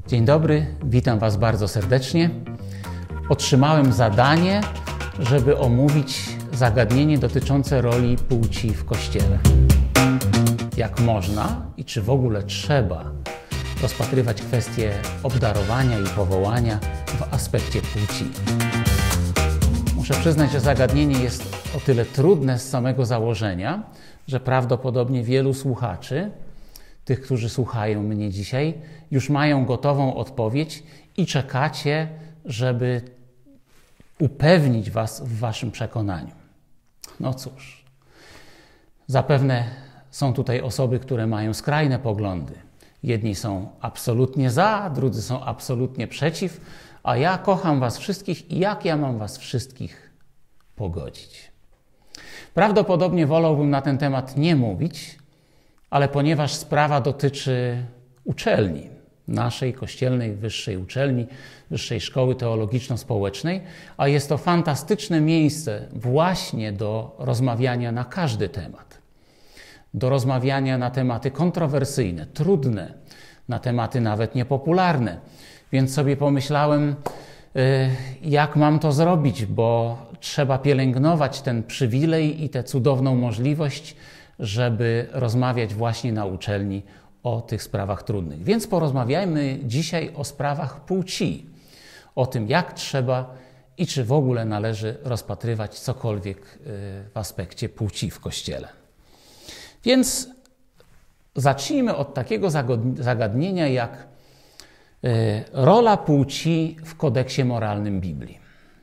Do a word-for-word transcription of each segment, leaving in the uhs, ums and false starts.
Dzień dobry, witam Was bardzo serdecznie. Otrzymałem zadanie, żeby omówić zagadnienie dotyczące roli płci w Kościele. Jak można i czy w ogóle trzeba rozpatrywać kwestie obdarowania i powołania w aspekcie płci. Muszę przyznać, że zagadnienie jest o tyle trudne z samego założenia, że prawdopodobnie wielu słuchaczy, tych, którzy słuchają mnie dzisiaj, już mają gotową odpowiedź i czekacie, żeby upewnić Was w Waszym przekonaniu. No cóż, zapewne są tutaj osoby, które mają skrajne poglądy. Jedni są absolutnie za, drudzy są absolutnie przeciw, a ja kocham Was wszystkich i jak ja mam Was wszystkich pogodzić? Prawdopodobnie wolałbym na ten temat nie mówić, ale ponieważ sprawa dotyczy uczelni, naszej kościelnej wyższej uczelni, Wyższej Szkoły Teologiczno-Społecznej, a jest to fantastyczne miejsce właśnie do rozmawiania na każdy temat. Do rozmawiania na tematy kontrowersyjne, trudne, na tematy nawet niepopularne. Więc sobie pomyślałem, jak mam to zrobić, bo trzeba pielęgnować ten przywilej i tę cudowną możliwość, żeby rozmawiać właśnie na uczelni o tych sprawach trudnych. Więc porozmawiajmy dzisiaj o sprawach płci, o tym, jak trzeba i czy w ogóle należy rozpatrywać cokolwiek w aspekcie płci w Kościele. Więc zacznijmy od takiego zagadnienia jak rola płci w kodeksie moralnym Biblii.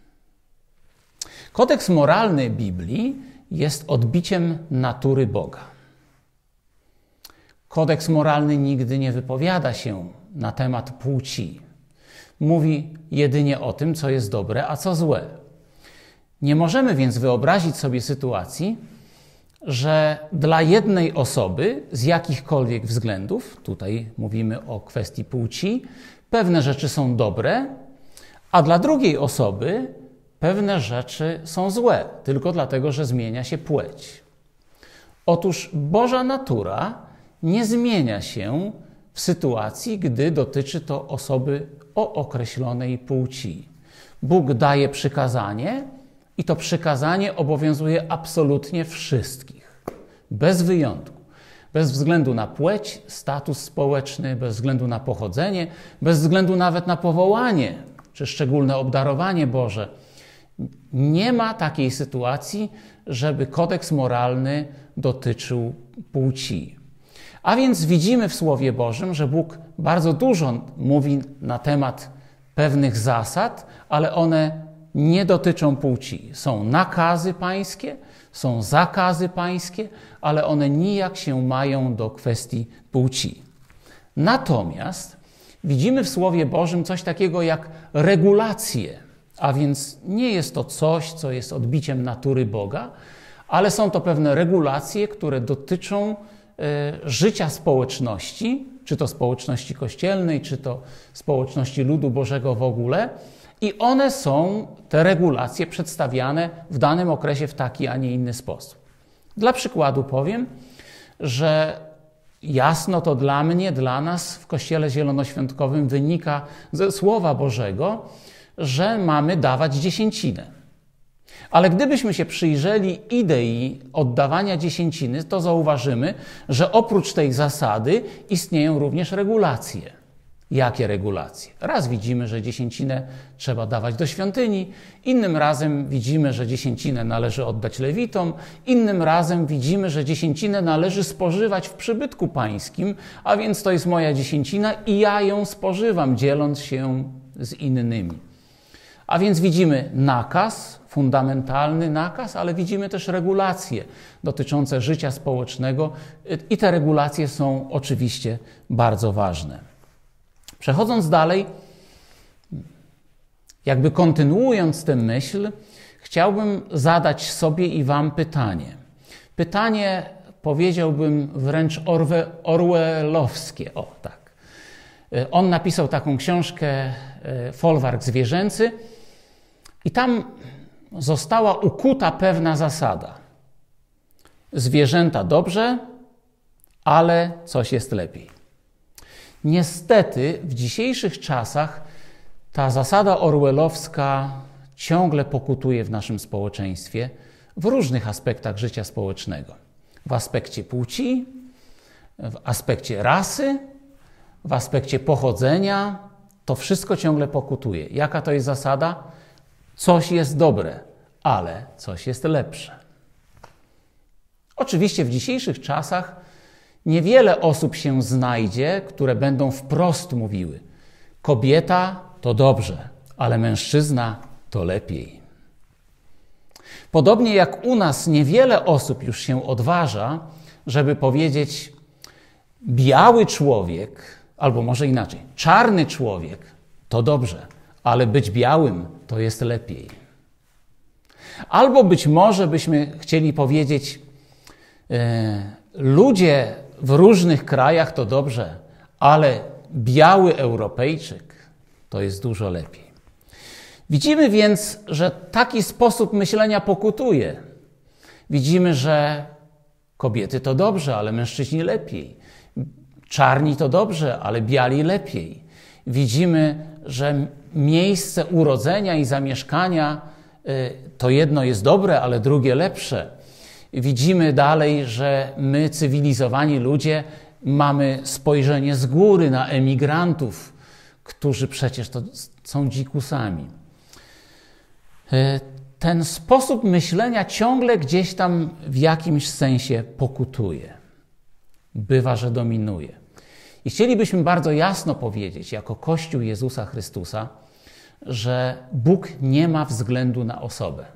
Kodeks moralny Biblii jest odbiciem natury Boga. Kodeks moralny nigdy nie wypowiada się na temat płci. Mówi jedynie o tym, co jest dobre, a co złe. Nie możemy więc wyobrazić sobie sytuacji, że dla jednej osoby z jakichkolwiek względów, tutaj mówimy o kwestii płci, pewne rzeczy są dobre, a dla drugiej osoby pewne rzeczy są złe, tylko dlatego, że zmienia się płeć. Otóż Boża natura nie zmienia się w sytuacji, gdy dotyczy to osoby o określonej płci. Bóg daje przykazanie i to przykazanie obowiązuje absolutnie wszystkich, bez wyjątku. Bez względu na płeć, status społeczny, bez względu na pochodzenie, bez względu nawet na powołanie czy szczególne obdarowanie Boże. Nie ma takiej sytuacji, żeby kodeks moralny dotyczył płci. A więc widzimy w Słowie Bożym, że Bóg bardzo dużo mówi na temat pewnych zasad, ale one nie dotyczą płci. Są nakazy pańskie, są zakazy pańskie, ale one nijak się mają do kwestii płci. Natomiast widzimy w Słowie Bożym coś takiego jak regulacje, a więc nie jest to coś, co jest odbiciem natury Boga, ale są to pewne regulacje, które dotyczą życia społeczności, czy to społeczności kościelnej, czy to społeczności ludu Bożego w ogóle. I one są, te regulacje, przedstawiane w danym okresie w taki, a nie inny sposób. Dla przykładu powiem, że jasno to dla mnie, dla nas w Kościele Zielonoświątkowym wynika ze Słowa Bożego, że mamy dawać dziesięcinę. Ale gdybyśmy się przyjrzeli idei oddawania dziesięciny, to zauważymy, że oprócz tej zasady istnieją również regulacje. Jakie regulacje? Raz widzimy, że dziesięcinę trzeba dawać do świątyni, innym razem widzimy, że dziesięcinę należy oddać lewitom, innym razem widzimy, że dziesięcinę należy spożywać w przybytku pańskim, a więc to jest moja dziesięcina i ja ją spożywam, dzieląc się z innymi. A więc widzimy nakaz, fundamentalny nakaz, ale widzimy też regulacje dotyczące życia społecznego i te regulacje są oczywiście bardzo ważne. Przechodząc dalej, jakby kontynuując tę myśl, chciałbym zadać sobie i Wam pytanie. Pytanie, powiedziałbym, wręcz orwe, orwellowskie. O, tak. On napisał taką książkę Folwark zwierzęcy i tam została ukuta pewna zasada. Zwierzęta dobrze, ale coś jest lepiej. Niestety w dzisiejszych czasach ta zasada orwellowska ciągle pokutuje w naszym społeczeństwie w różnych aspektach życia społecznego. W aspekcie płci, w aspekcie rasy, w aspekcie pochodzenia. To wszystko ciągle pokutuje. Jaka to jest zasada? Coś jest dobre, ale coś jest lepsze. Oczywiście w dzisiejszych czasach niewiele osób się znajdzie, które będą wprost mówiły: kobieta to dobrze, ale mężczyzna to lepiej. Podobnie jak u nas niewiele osób już się odważa, żeby powiedzieć: biały człowiek, albo może inaczej, czarny człowiek to dobrze, ale być białym to jest lepiej. Albo być może byśmy chcieli powiedzieć: e, ludzie w różnych krajach to dobrze, ale biały Europejczyk to jest dużo lepiej. Widzimy więc, że taki sposób myślenia pokutuje. Widzimy, że kobiety to dobrze, ale mężczyźni lepiej. Czarni to dobrze, ale biali lepiej. Widzimy, że miejsce urodzenia i zamieszkania to jedno jest dobre, ale drugie lepsze. Widzimy dalej, że my, cywilizowani ludzie, mamy spojrzenie z góry na emigrantów, którzy przecież to są dzikusami. Ten sposób myślenia ciągle gdzieś tam w jakimś sensie pokutuje. Bywa, że dominuje. I chcielibyśmy bardzo jasno powiedzieć, jako Kościół Jezusa Chrystusa, że Bóg nie ma względu na osobę.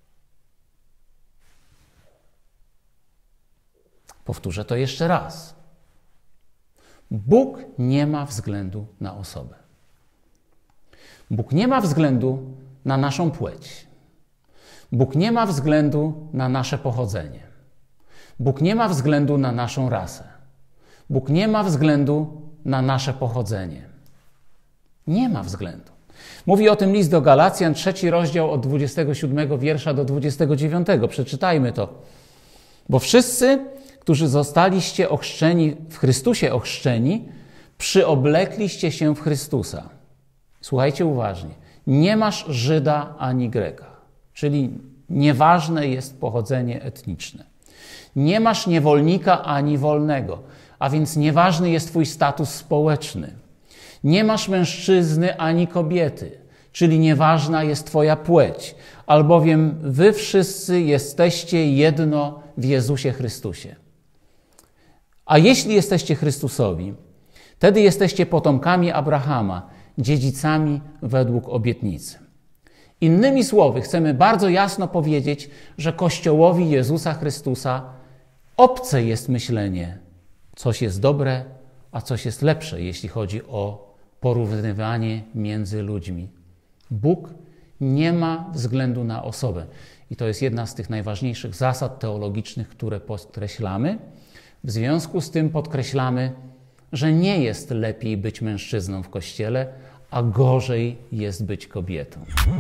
Powtórzę to jeszcze raz. Bóg nie ma względu na osobę. Bóg nie ma względu na naszą płeć. Bóg nie ma względu na nasze pochodzenie. Bóg nie ma względu na naszą rasę. Bóg nie ma względu na nasze pochodzenie. Nie ma względu. Mówi o tym list do Galacjan, trzeci rozdział od dwudziestego siódmego wiersza do dwudziestego dziewiątego. Przeczytajmy to. Bo wszyscy, którzy zostaliście ochrzczeni, w Chrystusie ochrzczeni, przyoblekliście się w Chrystusa. Słuchajcie uważnie. Nie masz Żyda ani Greka, czyli nieważne jest pochodzenie etniczne. Nie masz niewolnika ani wolnego, a więc nieważny jest twój status społeczny. Nie masz mężczyzny ani kobiety, czyli nieważna jest twoja płeć, albowiem wy wszyscy jesteście jedno w Jezusie Chrystusie. A jeśli jesteście Chrystusowi, wtedy jesteście potomkami Abrahama, dziedzicami według obietnicy. Innymi słowy, chcemy bardzo jasno powiedzieć, że Kościołowi Jezusa Chrystusa obce jest myślenie, coś jest dobre, a coś jest lepsze, jeśli chodzi o porównywanie między ludźmi. Bóg nie ma względu na osobę. I to jest jedna z tych najważniejszych zasad teologicznych, które podkreślamy. W związku z tym podkreślamy, że nie jest lepiej być mężczyzną w Kościele, a gorzej jest być kobietą.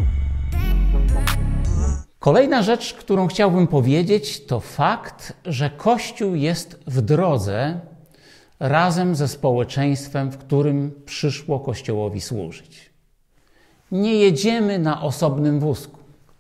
Kolejna rzecz, którą chciałbym powiedzieć, to fakt, że Kościół jest w drodze razem ze społeczeństwem, w którym przyszło Kościołowi służyć. Nie jedziemy na osobnym wózku.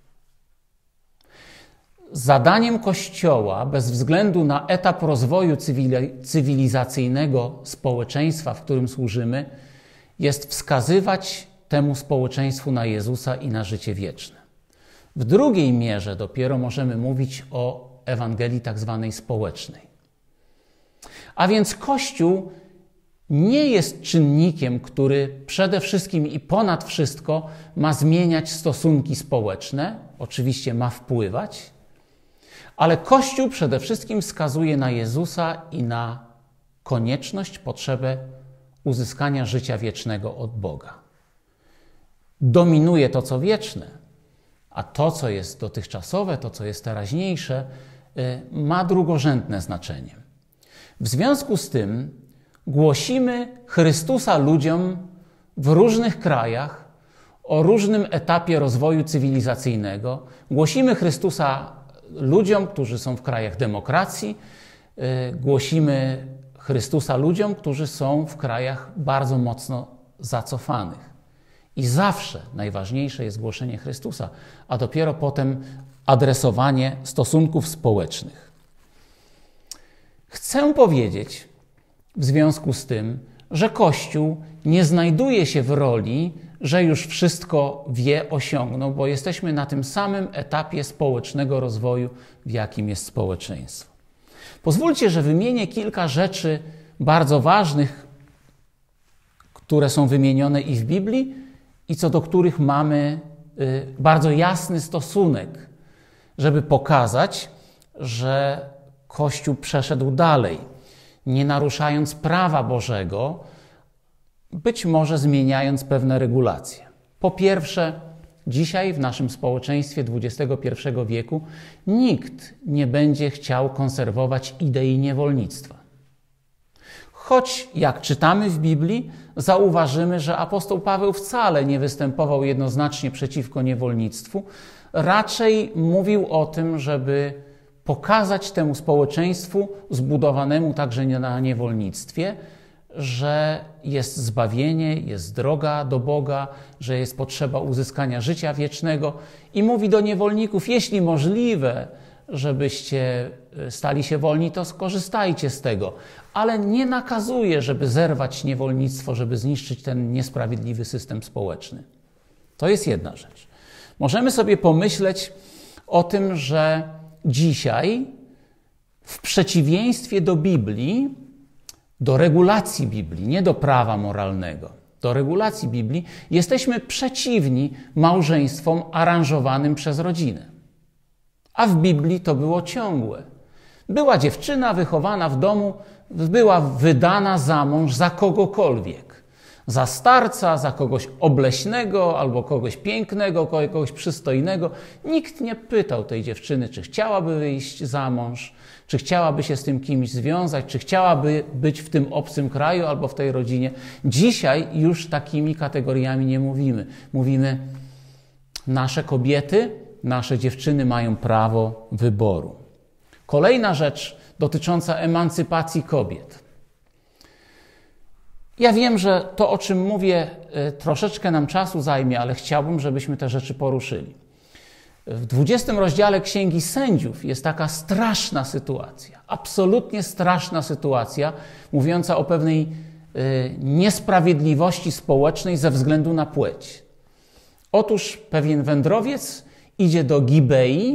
Zadaniem Kościoła, bez względu na etap rozwoju cywilizacyjnego społeczeństwa, w którym służymy, jest wskazywać temu społeczeństwu na Jezusa i na życie wieczne. W drugiej mierze dopiero możemy mówić o Ewangelii tak zwanej społecznej. A więc Kościół nie jest czynnikiem, który przede wszystkim i ponad wszystko ma zmieniać stosunki społeczne, oczywiście ma wpływać, ale Kościół przede wszystkim wskazuje na Jezusa i na konieczność, potrzebę uzyskania życia wiecznego od Boga. Dominuje to, co wieczne, a to, co jest dotychczasowe, to, co jest teraźniejsze, ma drugorzędne znaczenie. W związku z tym głosimy Chrystusa ludziom w różnych krajach, o różnym etapie rozwoju cywilizacyjnego. Głosimy Chrystusa ludziom, którzy są w krajach demokracji. Głosimy Chrystusa ludziom, którzy są w krajach bardzo mocno zacofanych. I zawsze najważniejsze jest głoszenie Chrystusa, a dopiero potem adresowanie stosunków społecznych. Chcę powiedzieć w związku z tym, że Kościół nie znajduje się w roli, że już wszystko wie, osiągnął, bo jesteśmy na tym samym etapie społecznego rozwoju, w jakim jest społeczeństwo. Pozwólcie, że wymienię kilka rzeczy bardzo ważnych, które są wymienione i w Biblii, i co do których mamy bardzo jasny stosunek, żeby pokazać, że Kościół przeszedł dalej, nie naruszając prawa Bożego, być może zmieniając pewne regulacje. Po pierwsze, dzisiaj w naszym społeczeństwie dwudziestego pierwszego wieku nikt nie będzie chciał konserwować idei niewolnictwa. Choć, jak czytamy w Biblii, zauważymy, że apostoł Paweł wcale nie występował jednoznacznie przeciwko niewolnictwu, raczej mówił o tym, żeby pokazać temu społeczeństwu zbudowanemu także na niewolnictwie, że jest zbawienie, jest droga do Boga, że jest potrzeba uzyskania życia wiecznego i mówi do niewolników, jeśli możliwe, żebyście stali się wolni, to skorzystajcie z tego, ale nie nakazuje, żeby zerwać niewolnictwo, żeby zniszczyć ten niesprawiedliwy system społeczny. To jest jedna rzecz. Możemy sobie pomyśleć o tym, że dzisiaj w przeciwieństwie do Biblii, do regulacji Biblii, nie do prawa moralnego, do regulacji Biblii, jesteśmy przeciwni małżeństwom aranżowanym przez rodzinę. A w Biblii to było ciągłe. Była dziewczyna wychowana w domu, była wydana za mąż za kogokolwiek. Za starca, za kogoś obleśnego, albo kogoś pięknego, kogoś przystojnego. Nikt nie pytał tej dziewczyny, czy chciałaby wyjść za mąż, czy chciałaby się z tym kimś związać, czy chciałaby być w tym obcym kraju albo w tej rodzinie. Dzisiaj już takimi kategoriami nie mówimy. Mówimy, nasze kobiety, nasze dziewczyny mają prawo wyboru. Kolejna rzecz dotycząca emancypacji kobiet. Ja wiem, że to, o czym mówię, troszeczkę nam czasu zajmie, ale chciałbym, żebyśmy te rzeczy poruszyli. W dwudziestym rozdziale Księgi Sędziów jest taka straszna sytuacja, absolutnie straszna sytuacja, mówiąca o pewnej niesprawiedliwości społecznej ze względu na płeć. Otóż pewien wędrowiec idzie do Gibei,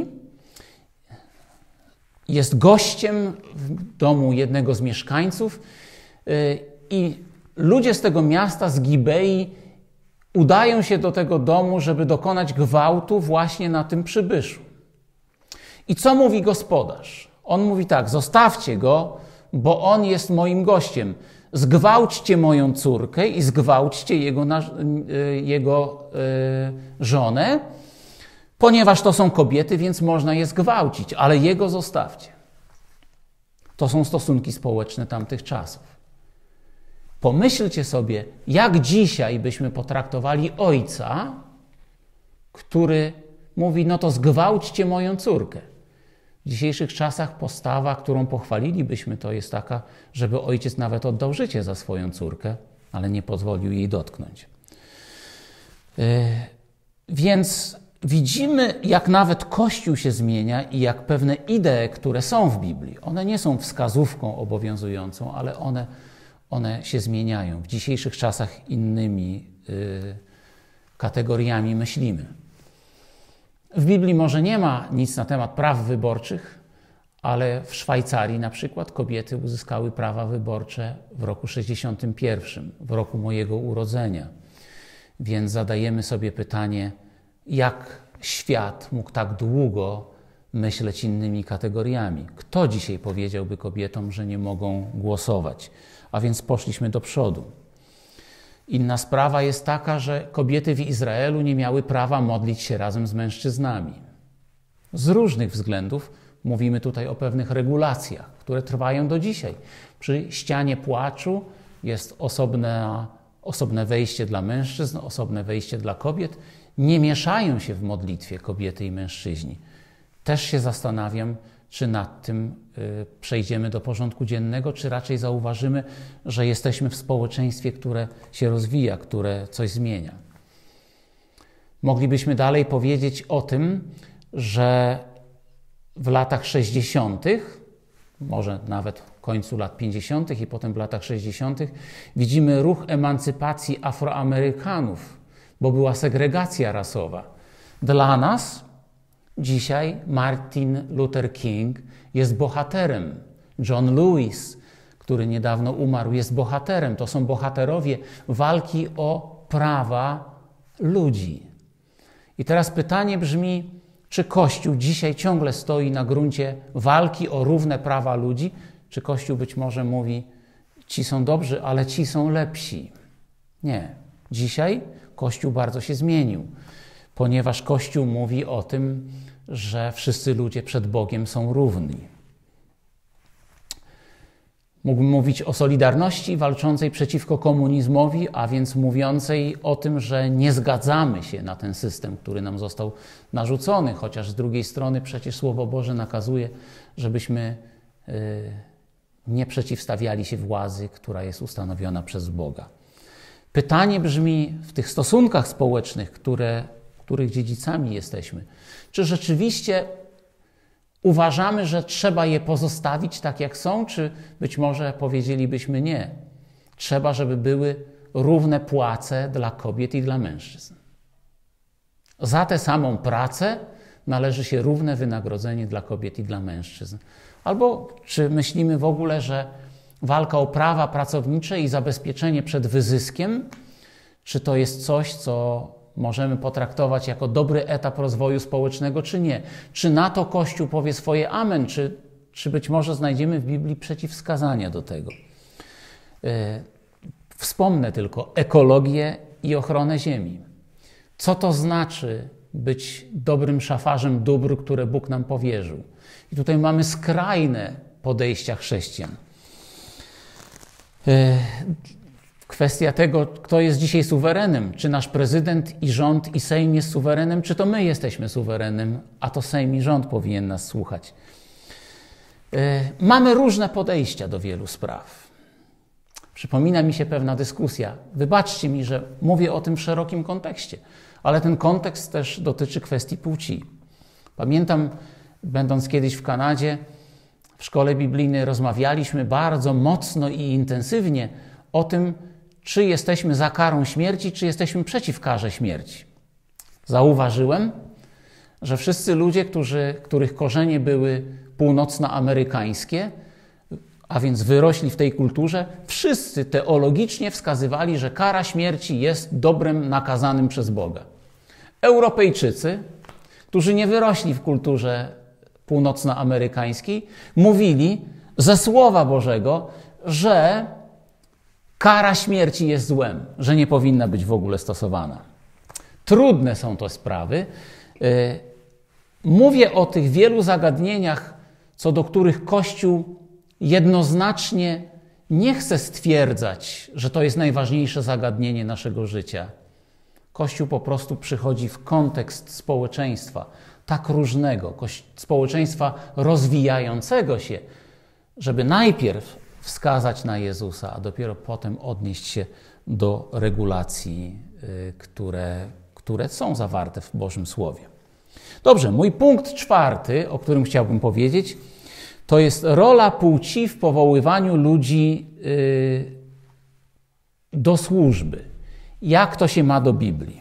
jest gościem w domu jednego z mieszkańców i ludzie z tego miasta, z Gibei, udają się do tego domu, żeby dokonać gwałtu właśnie na tym przybyszu. I co mówi gospodarz? On mówi tak, zostawcie go, bo on jest moim gościem. Zgwałćcie moją córkę i zgwałćcie jego, jego yy, żonę, ponieważ to są kobiety, więc można je zgwałcić, ale jego zostawcie. To są stosunki społeczne tamtych czasów. Pomyślcie sobie, jak dzisiaj byśmy potraktowali ojca, który mówi, no to zgwałćcie moją córkę. W dzisiejszych czasach postawa, którą pochwalilibyśmy, to jest taka, żeby ojciec nawet oddał życie za swoją córkę, ale nie pozwolił jej dotknąć. Yy, więc widzimy, jak nawet Kościół się zmienia i jak pewne idee, które są w Biblii, one nie są wskazówką obowiązującą, ale one, one się zmieniają. W dzisiejszych czasach innymi yy, kategoriami myślimy. W Biblii może nie ma nic na temat praw wyborczych, ale w Szwajcarii na przykład kobiety uzyskały prawa wyborcze w roku sześćdziesiątym pierwszym, w roku mojego urodzenia. Więc zadajemy sobie pytanie, jak świat mógł tak długo myśleć innymi kategoriami? Kto dzisiaj powiedziałby kobietom, że nie mogą głosować? A więc poszliśmy do przodu. Inna sprawa jest taka, że kobiety w Izraelu nie miały prawa modlić się razem z mężczyznami. Z różnych względów mówimy tutaj o pewnych regulacjach, które trwają do dzisiaj. Przy ścianie płaczu jest osobne, osobne wejście dla mężczyzn, osobne wejście dla kobiet. Nie mieszają się w modlitwie kobiety i mężczyźni. Też się zastanawiam, czy nad tym y, przejdziemy do porządku dziennego, czy raczej zauważymy, że jesteśmy w społeczeństwie, które się rozwija, które coś zmienia. Moglibyśmy dalej powiedzieć o tym, że w latach sześćdziesiątych, może nawet w końcu lat pięćdziesiątych i potem w latach sześćdziesiątych, widzimy ruch emancypacji Afroamerykanów, bo była segregacja rasowa. Dla nas dzisiaj Martin Luther King jest bohaterem. John Lewis, który niedawno umarł, jest bohaterem. To są bohaterowie walki o prawa ludzi. I teraz pytanie brzmi, czy Kościół dzisiaj ciągle stoi na gruncie walki o równe prawa ludzi, czy Kościół być może mówi, ci są dobrzy, ale ci są lepsi. Nie. Dzisiaj Kościół bardzo się zmienił, ponieważ Kościół mówi o tym, że wszyscy ludzie przed Bogiem są równi. Mógłbym mówić o Solidarności walczącej przeciwko komunizmowi, a więc mówiącej o tym, że nie zgadzamy się na ten system, który nam został narzucony, chociaż z drugiej strony przecież Słowo Boże nakazuje, żebyśmy yy, nie przeciwstawiali się władzy, która jest ustanowiona przez Boga. Pytanie brzmi w tych stosunkach społecznych, które, których dziedzicami jesteśmy, czy rzeczywiście uważamy, że trzeba je pozostawić tak, jak są, czy być może powiedzielibyśmy nie. Trzeba, żeby były równe płace dla kobiet i dla mężczyzn. Za tę samą pracę należy się równe wynagrodzenie dla kobiet i dla mężczyzn. Albo czy myślimy w ogóle, że walka o prawa pracownicze i zabezpieczenie przed wyzyskiem, czy to jest coś, co możemy potraktować jako dobry etap rozwoju społecznego, czy nie? Czy na to Kościół powie swoje amen, czy, czy być może znajdziemy w Biblii przeciwwskazania do tego? Yy, wspomnę tylko ekologię i ochronę ziemi. Co to znaczy być dobrym szafarzem dóbr, które Bóg nam powierzył? I tutaj mamy skrajne podejścia chrześcijan. Yy, Kwestia tego, kto jest dzisiaj suwerenem, czy nasz prezydent i rząd i Sejm jest suwerenem, czy to my jesteśmy suwerenem, a to Sejm i rząd powinien nas słuchać. Yy, mamy różne podejścia do wielu spraw. Przypomina mi się pewna dyskusja. Wybaczcie mi, że mówię o tym w szerokim kontekście, ale ten kontekst też dotyczy kwestii płci. Pamiętam, będąc kiedyś w Kanadzie, w szkole biblijnej rozmawialiśmy bardzo mocno i intensywnie o tym, czy jesteśmy za karą śmierci, czy jesteśmy przeciw karze śmierci. Zauważyłem, że wszyscy ludzie, którzy, których korzenie były północnoamerykańskie, a więc wyrośli w tej kulturze, wszyscy teologicznie wskazywali, że kara śmierci jest dobrem nakazanym przez Boga. Europejczycy, którzy nie wyrośli w kulturze północnoamerykańskiej, mówili ze Słowa Bożego, że kara śmierci jest złem, że nie powinna być w ogóle stosowana. Trudne są to sprawy. Mówię o tych wielu zagadnieniach, co do których Kościół jednoznacznie nie chce stwierdzać, że to jest najważniejsze zagadnienie naszego życia. Kościół po prostu przychodzi w kontekst społeczeństwa tak różnego, społeczeństwa rozwijającego się, żeby najpierw wskazać na Jezusa, a dopiero potem odnieść się do regulacji, które, które są zawarte w Bożym Słowie. Dobrze, mój punkt czwarty, o którym chciałbym powiedzieć, to jest rola płci w powoływaniu ludzi do służby. Jak to się ma do Biblii?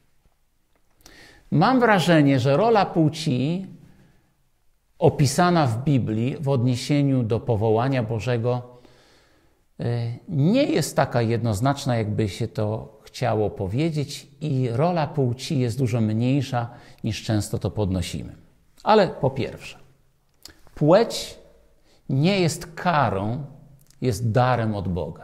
Mam wrażenie, że rola płci opisana w Biblii w odniesieniu do powołania Bożego nie jest taka jednoznaczna, jakby się to chciało powiedzieć, i rola płci jest dużo mniejsza, niż często to podnosimy. Ale po pierwsze, płeć nie jest karą, jest darem od Boga.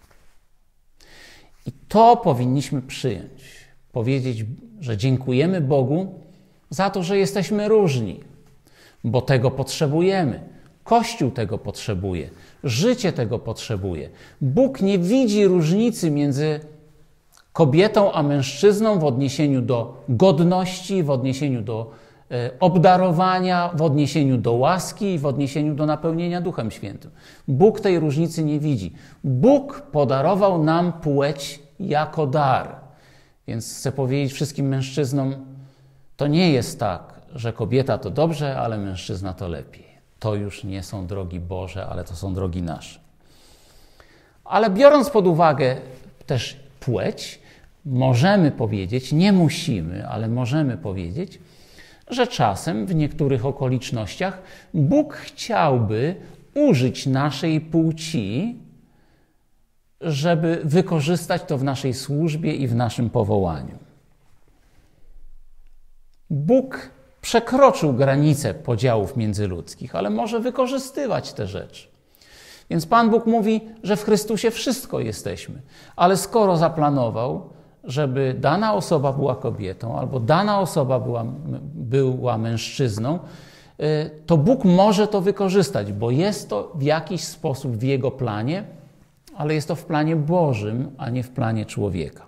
I to powinniśmy przyjąć. Powiedzieć, że dziękujemy Bogu za to, że jesteśmy różni, bo tego potrzebujemy. Kościół tego potrzebuje. Życie tego potrzebuje. Bóg nie widzi różnicy między kobietą a mężczyzną w odniesieniu do godności, w odniesieniu do obdarowania w odniesieniu do łaski i w odniesieniu do napełnienia Duchem Świętym. Bóg tej różnicy nie widzi. Bóg podarował nam płeć jako dar. Więc chcę powiedzieć wszystkim mężczyznom, to nie jest tak, że kobieta to dobrze, ale mężczyzna to lepiej. To już nie są drogi Boże, ale to są drogi nasze. Ale biorąc pod uwagę też płeć, możemy powiedzieć, nie musimy, ale możemy powiedzieć, że czasem w niektórych okolicznościach Bóg chciałby użyć naszej płci, żeby wykorzystać to w naszej służbie i w naszym powołaniu. Bóg przekroczył granice podziałów międzyludzkich, ale może wykorzystywać te rzeczy. Więc Pan Bóg mówi, że w Chrystusie wszystko jesteśmy, ale skoro zaplanował, żeby dana osoba była kobietą albo dana osoba była, była mężczyzną, to Bóg może to wykorzystać, bo jest to w jakiś sposób w Jego planie, ale jest to w planie Bożym, a nie w planie człowieka.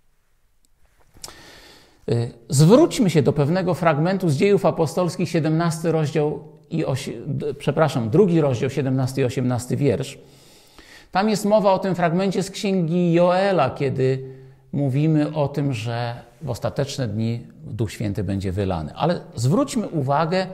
Zwróćmy się do pewnego fragmentu z Dziejów Apostolskich, siedemnasty rozdział i osi, przepraszam, drugi rozdział, siedemnasty i osiemnasty wiersz. Tam jest mowa o tym fragmencie z księgi Joela, kiedy mówimy o tym, że w ostateczne dni Duch Święty będzie wylany. Ale zwróćmy uwagę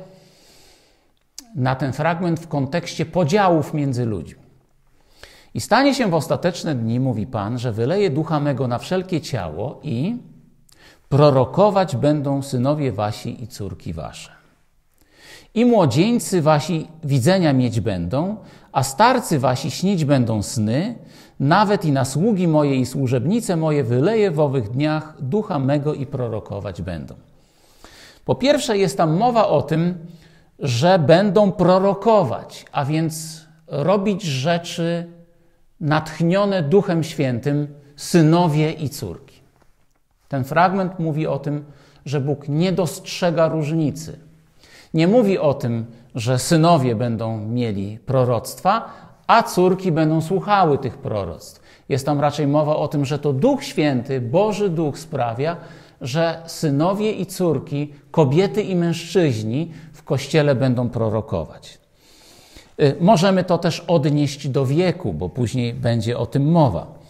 na ten fragment w kontekście podziałów między ludźmi. I stanie się w ostateczne dni, mówi Pan, że wyleje Ducha mego na wszelkie ciało i prorokować będą synowie wasi i córki wasze. I młodzieńcy wasi widzenia mieć będą, a starcy wasi śnić będą sny, nawet i na sługi moje i służebnice moje wyleję w owych dniach Ducha mego i prorokować będą. Po pierwsze jest tam mowa o tym, że będą prorokować, a więc robić rzeczy natchnione Duchem Świętym synowie i córki. Ten fragment mówi o tym, że Bóg nie dostrzega różnicy. Nie mówi o tym, że synowie będą mieli proroctwa, a córki będą słuchały tych proroctw. Jest tam raczej mowa o tym, że to Duch Święty, Boży Duch sprawia, że synowie i córki, kobiety i mężczyźni w Kościele będą prorokować. Możemy to też odnieść do wieku, bo później będzie o tym mowa.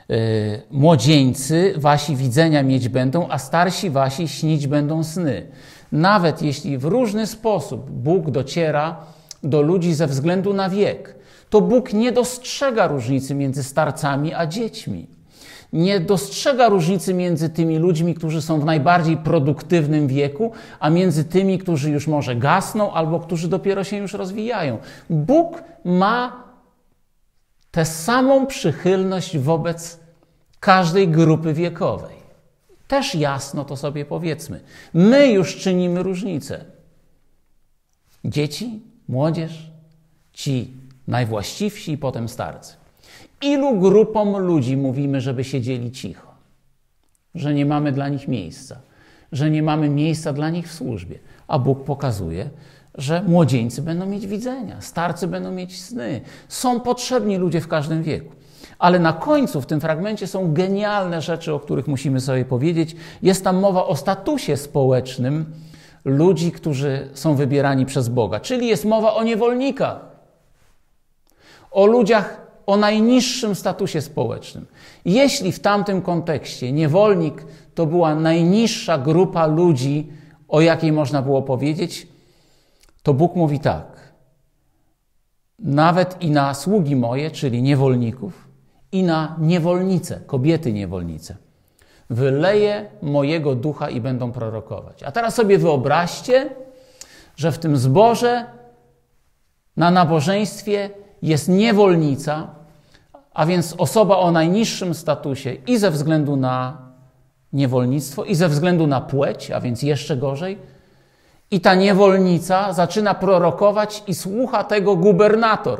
Młodzieńcy wasi widzenia mieć będą, a starsi wasi śnić będą sny. Nawet jeśli w różny sposób Bóg dociera do ludzi ze względu na wiek, to Bóg nie dostrzega różnicy między starcami a dziećmi. Nie dostrzega różnicy między tymi ludźmi, którzy są w najbardziej produktywnym wieku, a między tymi, którzy już może gasną albo którzy dopiero się już rozwijają. Bóg ma tę samą przychylność wobec każdej grupy wiekowej. Też jasno to sobie powiedzmy. My już czynimy różnicę. Dzieci, młodzież, ci najwłaściwsi i potem starcy. Ilu grupom ludzi mówimy, żeby siedzieli cicho? Że nie mamy dla nich miejsca. Że nie mamy miejsca dla nich w służbie. A Bóg pokazuje, że młodzieńcy będą mieć widzenia, starcy będą mieć sny. Są potrzebni ludzie w każdym wieku. Ale na końcu w tym fragmencie są genialne rzeczy, o których musimy sobie powiedzieć. Jest tam mowa o statusie społecznym ludzi, którzy są wybierani przez Boga. Czyli jest mowa o niewolnikach. O ludziach o najniższym statusie społecznym. Jeśli w tamtym kontekście niewolnik to była najniższa grupa ludzi, o jakiej można było powiedzieć, to Bóg mówi tak. Nawet i na sługi moje, czyli niewolników, i na niewolnice, kobiety niewolnice, wyleję mojego ducha i będą prorokować. A teraz sobie wyobraźcie, że w tym zborze na nabożeństwie jest niewolnica, a więc osoba o najniższym statusie i ze względu na niewolnictwo, i ze względu na płeć, a więc jeszcze gorzej. I ta niewolnica zaczyna prorokować i słucha tego gubernator.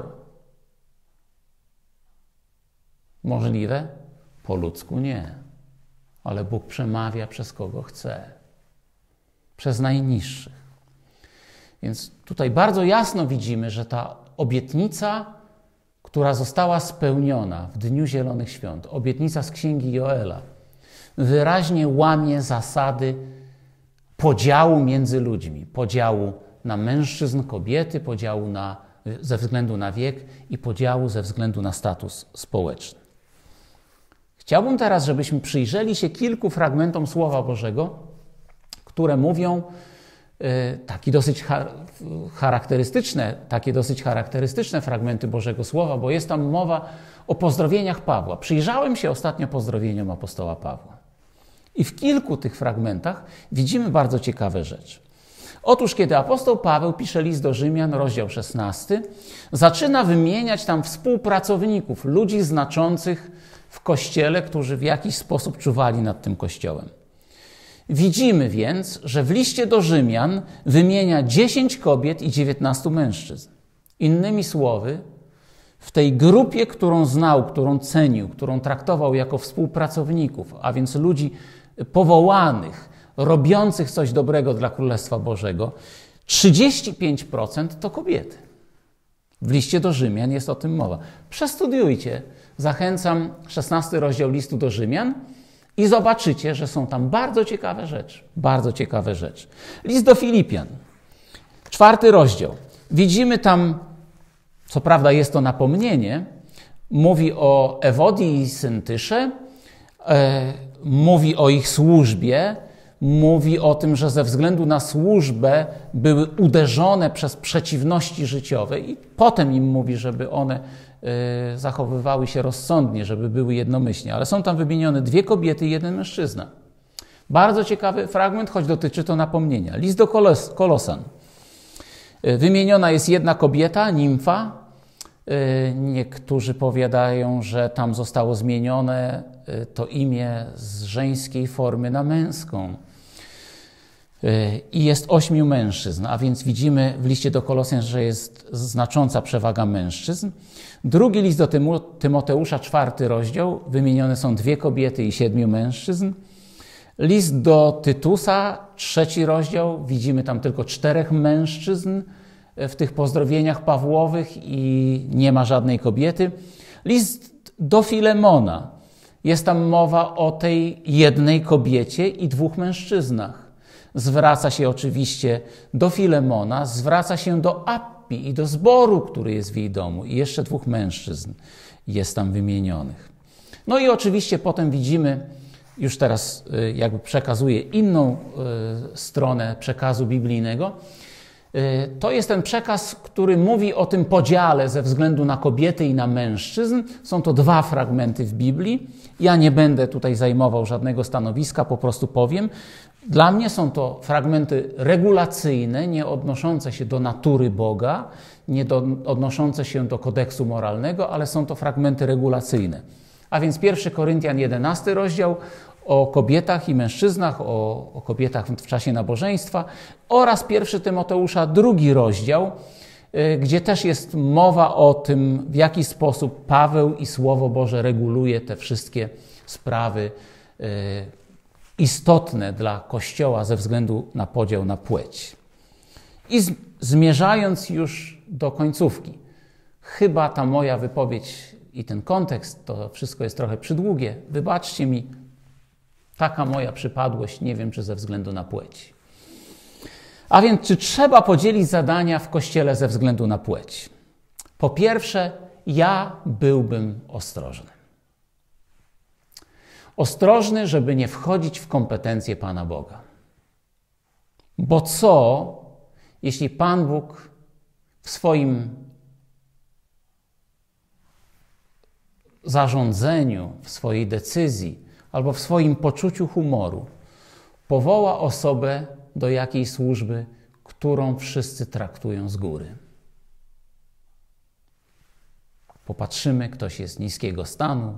Możliwe? Po ludzku nie. Ale Bóg przemawia przez kogo chce. Przez najniższych. Więc tutaj bardzo jasno widzimy, że ta obietnica, która została spełniona w Dniu Zielonych Świąt, obietnica z Księgi Joela, wyraźnie łamie zasady podziału między ludźmi, podziału na mężczyzn, kobiety, podziału na, ze względu na wiek i podziału ze względu na status społeczny. Chciałbym teraz, żebyśmy przyjrzeli się kilku fragmentom Słowa Bożego, które mówią taki dosyć charakterystyczne, takie dosyć charakterystyczne fragmenty Bożego Słowa, bo jest tam mowa o pozdrowieniach Pawła. Przyjrzałem się ostatnio pozdrowieniom apostoła Pawła. I w kilku tych fragmentach widzimy bardzo ciekawe rzeczy. Otóż, kiedy apostoł Paweł pisze list do Rzymian, rozdział szesnasty, zaczyna wymieniać tam współpracowników, ludzi znaczących w Kościele, którzy w jakiś sposób czuwali nad tym Kościołem. Widzimy więc, że w liście do Rzymian wymienia dziesięć kobiet i dziewiętnastu mężczyzn. Innymi słowy, w tej grupie, którą znał, którą cenił, którą traktował jako współpracowników, a więc ludzi powołanych, robiących coś dobrego dla Królestwa Bożego, trzydzieści pięć procent to kobiety. W liście do Rzymian jest o tym mowa. Przestudiujcie. Zachęcam, szesnasty rozdział listu do Rzymian i zobaczycie, że są tam bardzo ciekawe rzeczy. Bardzo ciekawe rzeczy. List do Filipian, czwarty rozdział. Widzimy tam, co prawda jest to napomnienie, mówi o Ewodii i Syntysze, e, mówi o ich służbie, mówi o tym, że ze względu na służbę były uderzone przez przeciwności życiowe i potem im mówi, żeby one y, zachowywały się rozsądnie, żeby były jednomyślnie. Ale są tam wymienione dwie kobiety i jeden mężczyzna. Bardzo ciekawy fragment, choć dotyczy to napomnienia. List do Kolos Kolosan. Y, wymieniona jest jedna kobieta, nimfa. Y, niektórzy powiadają, że tam zostało zmienione y, to imię z żeńskiej formy na męską. I jest ośmiu mężczyzn, a więc widzimy w liście do Kolosjan, że jest znacząca przewaga mężczyzn. Drugi list do Tymoteusza, czwarty rozdział, wymienione są dwie kobiety i siedmiu mężczyzn. List do Tytusa, trzeci rozdział, widzimy tam tylko czterech mężczyzn w tych pozdrowieniach Pawłowych i nie ma żadnej kobiety. List do Filemona, jest tam mowa o tej jednej kobiecie i dwóch mężczyznach. Zwraca się oczywiście do Filemona, zwraca się do Appi i do zboru, który jest w jej domu i jeszcze dwóch mężczyzn jest tam wymienionych. No i oczywiście potem widzimy, już teraz jakby przekazuję inną stronę przekazu biblijnego, to jest ten przekaz, który mówi o tym podziale ze względu na kobiety i na mężczyzn. Są to dwa fragmenty w Biblii. Ja nie będę tutaj zajmował żadnego stanowiska, po prostu powiem. Dla mnie są to fragmenty regulacyjne, nie odnoszące się do natury Boga, nie do, odnoszące się do kodeksu moralnego, ale są to fragmenty regulacyjne. A więc pierwszy Koryntian, jedenasty rozdział, o kobietach i mężczyznach, o, o kobietach w czasie nabożeństwa oraz pierwszy Tymoteusza, drugi rozdział, y, gdzie też jest mowa o tym, w jaki sposób Paweł i Słowo Boże reguluje te wszystkie sprawy y, istotne dla Kościoła ze względu na podział na płeć. I z, zmierzając już do końcówki, chyba ta moja wypowiedź i ten kontekst, to wszystko jest trochę przydługie, wybaczcie mi, taka moja przypadłość, nie wiem, czy ze względu na płeć. A więc, czy trzeba podzielić zadania w Kościele ze względu na płeć? Po pierwsze, ja byłbym ostrożny. Ostrożny, żeby nie wchodzić w kompetencje Pana Boga. Bo co, jeśli Pan Bóg w swoim zarządzeniu, w swojej decyzji albo w swoim poczuciu humoru powoła osobę do jakiejś służby, którą wszyscy traktują z góry. Popatrzymy, ktoś jest niskiego stanu,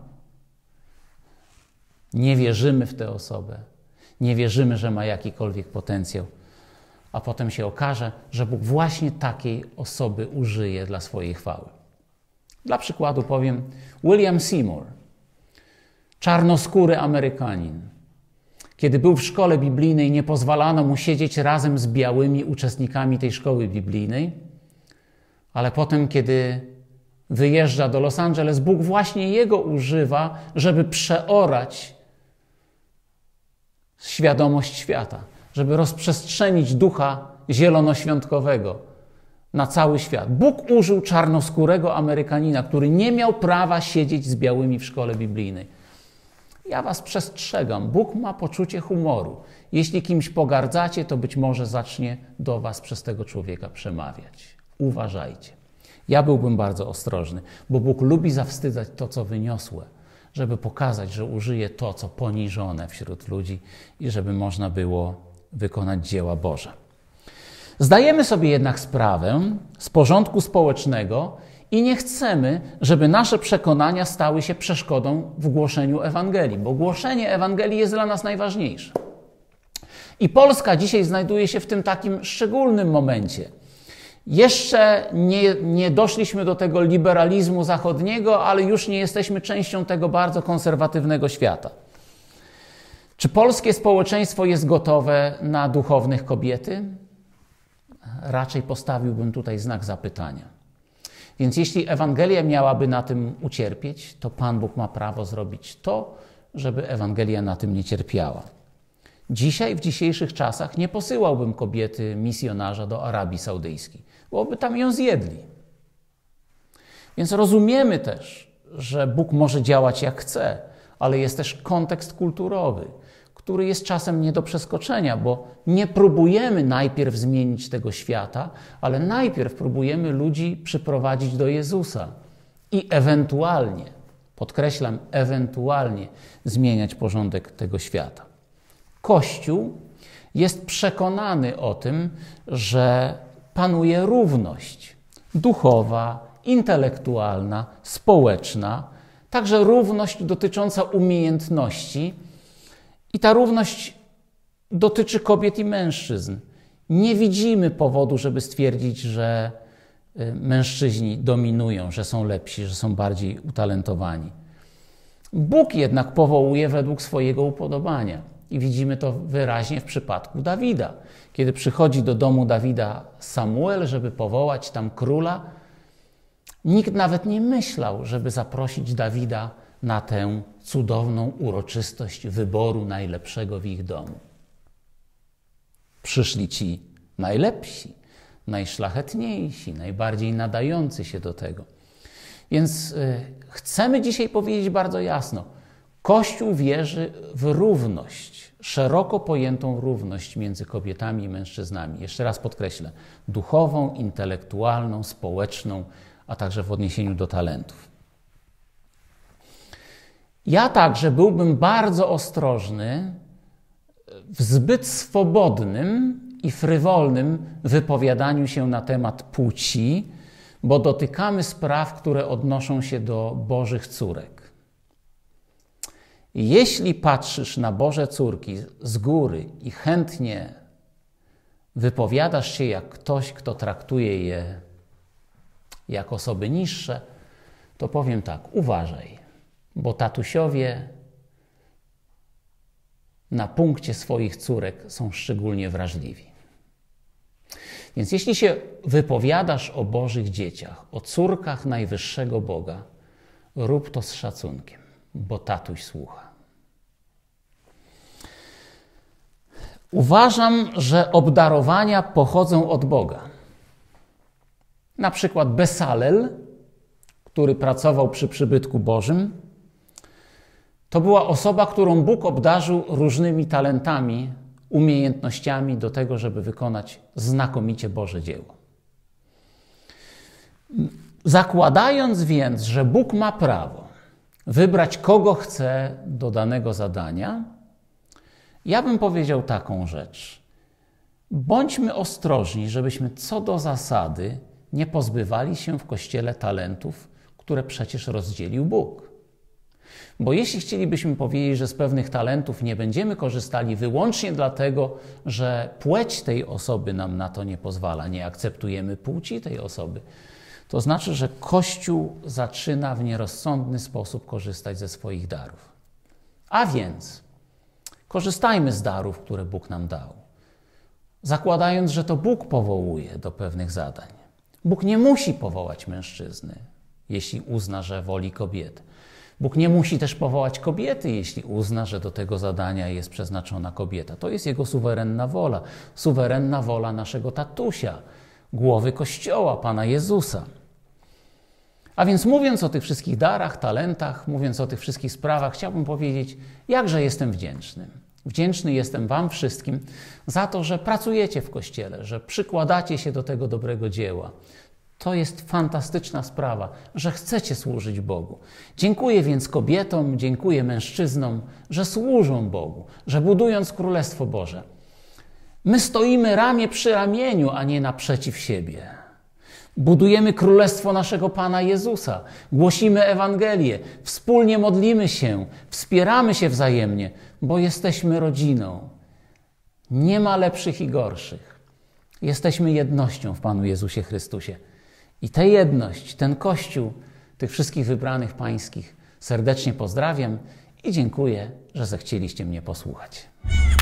nie wierzymy w tę osobę, nie wierzymy, że ma jakikolwiek potencjał, a potem się okaże, że Bóg właśnie takiej osoby użyje dla swojej chwały. Dla przykładu powiem William Seymour, czarnoskóry Amerykanin. Kiedy był w szkole biblijnej, nie pozwalano mu siedzieć razem z białymi uczestnikami tej szkoły biblijnej, ale potem, kiedy wyjeżdża do Los Angeles, Bóg właśnie jego używa, żeby przeorać świadomość świata, żeby rozprzestrzenić ducha zielonoświątkowego na cały świat. Bóg użył czarnoskórego Amerykanina, który nie miał prawa siedzieć z białymi w szkole biblijnej. Ja was przestrzegam, Bóg ma poczucie humoru. Jeśli kimś pogardzacie, to być może zacznie do was przez tego człowieka przemawiać. Uważajcie. Ja byłbym bardzo ostrożny, bo Bóg lubi zawstydzać to, co wyniosłe, żeby pokazać, że użyje to, co poniżone wśród ludzi i żeby można było wykonać dzieła Boże. Zdajemy sobie jednak sprawę z porządku społecznego i nie chcemy, żeby nasze przekonania stały się przeszkodą w głoszeniu Ewangelii, bo głoszenie Ewangelii jest dla nas najważniejsze. I Polska dzisiaj znajduje się w tym takim szczególnym momencie. Jeszcze nie, nie doszliśmy do tego liberalizmu zachodniego, ale już nie jesteśmy częścią tego bardzo konserwatywnego świata. Czy polskie społeczeństwo jest gotowe na duchownych kobiety? Raczej postawiłbym tutaj znak zapytania. Więc jeśli Ewangelia miałaby na tym ucierpieć, to Pan Bóg ma prawo zrobić to, żeby Ewangelia na tym nie cierpiała. Dzisiaj, w dzisiejszych czasach, nie posyłałbym kobiety misjonarza do Arabii Saudyjskiej, bo by tam ją zjedli. Więc rozumiemy też, że Bóg może działać jak chce, ale jest też kontekst kulturowy, który jest czasem nie do przeskoczenia, bo nie próbujemy najpierw zmienić tego świata, ale najpierw próbujemy ludzi przyprowadzić do Jezusa i ewentualnie, podkreślam, ewentualnie zmieniać porządek tego świata. Kościół jest przekonany o tym, że panuje równość duchowa, intelektualna, społeczna, także równość dotycząca umiejętności. I ta równość dotyczy kobiet i mężczyzn. Nie widzimy powodu, żeby stwierdzić, że mężczyźni dominują, że są lepsi, że są bardziej utalentowani. Bóg jednak powołuje według swojego upodobania. I widzimy to wyraźnie w przypadku Dawida. Kiedy przychodzi do domu Dawida Samuel, żeby powołać tam króla, nikt nawet nie myślał, żeby zaprosić Dawida na tę cudowną uroczystość wyboru najlepszego w ich domu. Przyszli ci najlepsi, najszlachetniejsi, najbardziej nadający się do tego. Więc y, chcemy dzisiaj powiedzieć bardzo jasno, Kościół wierzy w równość, szeroko pojętą równość między kobietami i mężczyznami. Jeszcze raz podkreślę, duchową, intelektualną, społeczną, a także w odniesieniu do talentów. Ja także byłbym bardzo ostrożny w zbyt swobodnym i frywolnym wypowiadaniu się na temat płci, bo dotykamy spraw, które odnoszą się do Bożych córek. Jeśli patrzysz na Boże córki z góry i chętnie wypowiadasz się jak ktoś, kto traktuje je jak osoby niższe, to powiem tak, uważaj, bo tatusiowie na punkcie swoich córek są szczególnie wrażliwi. Więc jeśli się wypowiadasz o Bożych dzieciach, o córkach najwyższego Boga, rób to z szacunkiem, bo tatuś słucha. Uważam, że obdarowania pochodzą od Boga. Na przykład Besalel, który pracował przy przybytku Bożym, to była osoba, którą Bóg obdarzył różnymi talentami, umiejętnościami do tego, żeby wykonać znakomicie Boże dzieło. Zakładając więc, że Bóg ma prawo wybrać kogo chce do danego zadania, ja bym powiedział taką rzecz. Bądźmy ostrożni, żebyśmy co do zasady nie pozbywali się w Kościele talentów, które przecież rozdzielił Bóg. Bo jeśli chcielibyśmy powiedzieć, że z pewnych talentów nie będziemy korzystali wyłącznie dlatego, że płeć tej osoby nam na to nie pozwala, nie akceptujemy płci tej osoby, to znaczy, że Kościół zaczyna w nierozsądny sposób korzystać ze swoich darów. A więc korzystajmy z darów, które Bóg nam dał, zakładając, że to Bóg powołuje do pewnych zadań. Bóg nie musi powołać mężczyzny, jeśli uzna, że woli kobiety. Bóg nie musi też powołać kobiety, jeśli uzna, że do tego zadania jest przeznaczona kobieta. To jest Jego suwerenna wola, suwerenna wola naszego tatusia, głowy Kościoła, Pana Jezusa. A więc mówiąc o tych wszystkich darach, talentach, mówiąc o tych wszystkich sprawach, chciałbym powiedzieć, jakże jestem wdzięczny. Wdzięczny jestem Wam wszystkim za to, że pracujecie w Kościele, że przykładacie się do tego dobrego dzieła. To jest fantastyczna sprawa, że chcecie służyć Bogu. Dziękuję więc kobietom, dziękuję mężczyznom, że służą Bogu, że budując Królestwo Boże, my stoimy ramię przy ramieniu, a nie naprzeciw siebie. Budujemy Królestwo naszego Pana Jezusa, głosimy Ewangelię, wspólnie modlimy się, wspieramy się wzajemnie, bo jesteśmy rodziną. Nie ma lepszych i gorszych. Jesteśmy jednością w Panu Jezusie Chrystusie. I tę jedność, ten Kościół, tych wszystkich wybranych pańskich serdecznie pozdrawiam i dziękuję, że zechcieliście mnie posłuchać.